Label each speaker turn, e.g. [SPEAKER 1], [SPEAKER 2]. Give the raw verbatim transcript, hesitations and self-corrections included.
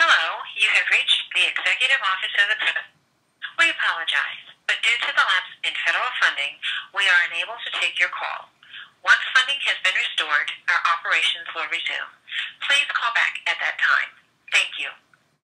[SPEAKER 1] Hello, you have reached the Executive Office of the President. We apologize, but due to the lapse in federal funding, we are unable to take your call. Once funding has been restored, our operations will resume. Please call back at that time. Thank you.